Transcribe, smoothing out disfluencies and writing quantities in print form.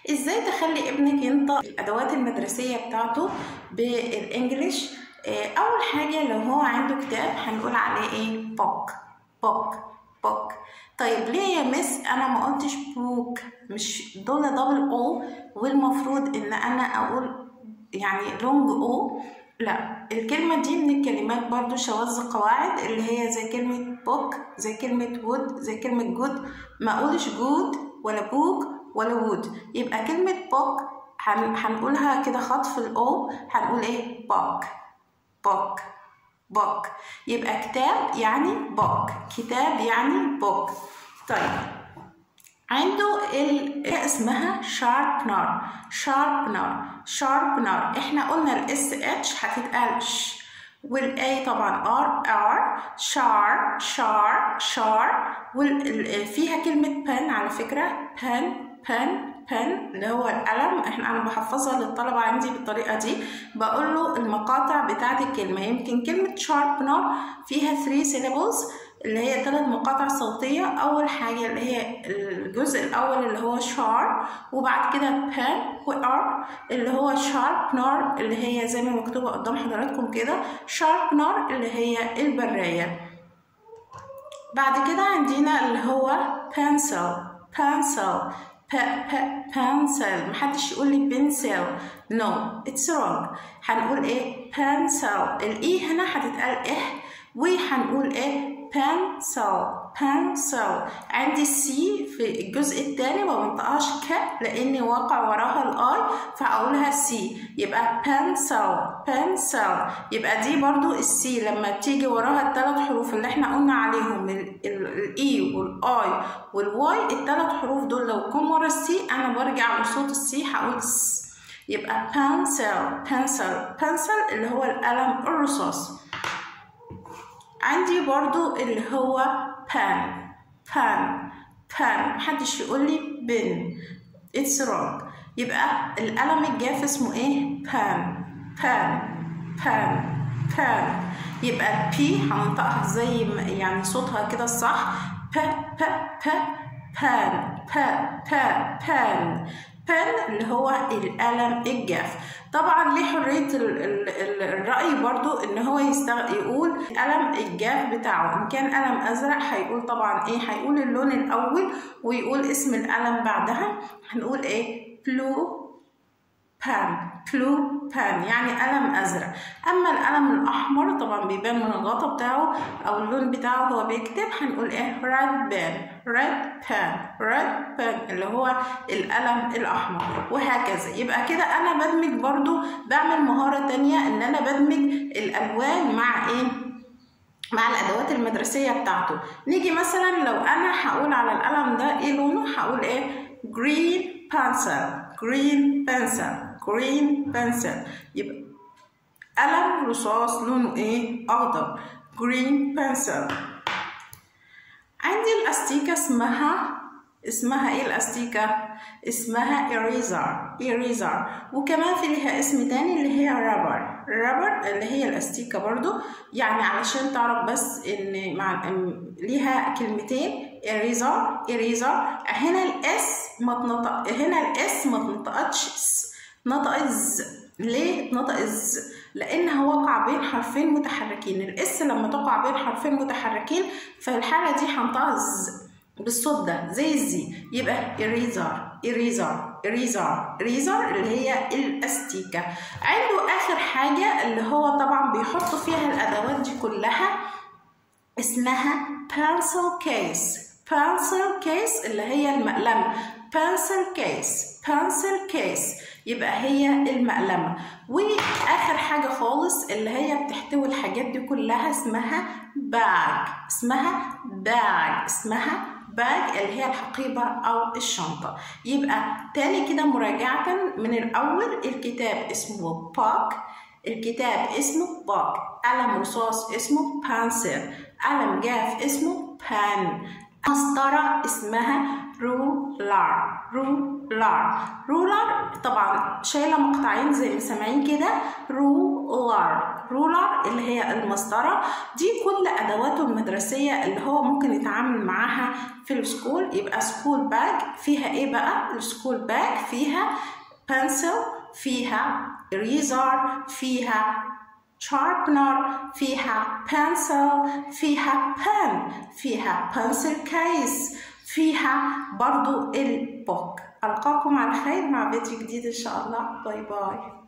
ازاي تخلي ابنك ينطق الادوات المدرسيه بتاعته بالانجليش؟ اول حاجه لو هو عنده كتاب هنقول عليه ايه؟ book. طيب ليه يا مس انا ما قلتش بوك؟ مش دول دبل او، والمفروض ان انا اقول يعني لونج او. لا، الكلمه دي من الكلمات برضو شواذ قواعد، اللي هي زي كلمه book، زي كلمه wood، زي كلمه good. ما اقولش good ولا book ولا wood. يبقى كلمه book هنقولها كده خطف الاو، هنقول ايه؟ book. يبقى كتاب يعني book، كتاب يعني book. طيب عنده اسمها sharpener. احنا قلنا الاس اتش هتتقال ش، والاي طبعا ار شار. فيها كلمه pen على فكره، pen اللي هو القلم. انا بحفظها للطلبه عندي بالطريقه دي، بقول له المقاطع بتاعت الكلمه. يمكن كلمه sharpener فيها 3 syllables اللي هي 3 مقاطع صوتيه. اول حاجه اللي هي الجزء الاول اللي هو شار، وبعد كده pen وار اللي هو sharpener اللي هي زي ما مكتوبه قدام حضراتكم كده، sharpener اللي هي البرايه. بعد كده عندنا اللي هو pencil. محدش يقول لي pencil، no it's wrong. هنقول ايه؟ pencil. الاي هنا هتتقال وهنقول ايه؟ pencil. عندي السي في الجزء الثاني ما بنطقهاش لاني واقع وراها الاي، فاقولها سي، يبقى pencil. يبقى دي برضو السي لما تيجي وراها ال3 حروف اللي احنا قلنا عليهم، الاي والاي والواي، ال3 حروف دول لو جم ورا السي انا برجع لصوت السي هقول س. يبقى pencil اللي هو القلم الرصاص. عندي برضو اللي هو pen. محدش يقول لي بن، it's wrong. يبقى القلم الجاف اسمه ايه؟ pen. يبقى بي هننطقها زي يعني صوتها كده الصح، pen اللي هو القلم الجاف. طبعا ليه حرية الرأي برضو ان هو يقول القلم الجاف بتاعه. ان كان قلم ازرق هيقول طبعا ايه؟ هيقول اللون الاول ويقول اسم القلم بعدها. هنقول ايه؟ blue pen يعني قلم ازرق. اما القلم الاحمر طبعا بيبان من الغطا بتاعه او اللون بتاعه هو بيكتب، هنقول ايه؟ red pen اللي هو القلم الاحمر، وهكذا. يبقى كده انا بدمج، برضو بعمل مهارة تانية ان انا بدمج الالوان مع ايه؟ مع الادوات المدرسية بتاعته. نيجي مثلا لو انا هقول على القلم ده ايه لونه، هقول ايه؟ green pencil. يبقى قلم رصاص لونه ايه؟ اخضر، green pencil. عندي الاستيكة اسمها ايه الاستيكة؟ اسمها eraser. وكمان في ليها اسم تاني اللي هي rubber اللي هي الاستيكة برضو. يعني علشان تعرف بس ان ليها كلمتين، eraser. هنا الاس ما تنطقتش، نطقت ز. ليه اتنطق ز؟ لانها وقع بين حرفين متحركين. الاس لما تقع بين حرفين متحركين في الحالة دي هنطقها ز بالصوت ده زي الزي. يبقى eraser اللي هي الاستيكة. عنده اخر حاجة اللي هو طبعا بيحطوا فيها الادوات دي كلها، اسمها pencil case اللي هي المقلمة. pencil case يبقى هي المقلمة. واخر حاجة خالص اللي هي بتحتوي الحاجات دي كلها اسمها باج اللي هي الحقيبة او الشنطة. يبقى تاني كده مراجعة من الاول، الكتاب اسمه book، قلم رصاص اسمه pencil، قلم جاف اسمه pen، مسطرة اسمها رولر طبعا شايله مقطعين زي ما سامعين كده، رولر رولر اللي هي المسطرة، دي كل أدواته المدرسية اللي هو ممكن يتعامل معاها في السكول. يبقى سكول باج فيها إيه بقى؟ السكول باج فيها بنسل، فيها إريزر، فيها شاربنر، فيها بنسل، فيها بن، فيها بنسل كيس، فيها برضو البوك. ألقاكم على خير مع فيديو جديد إن شاء الله. باي باي.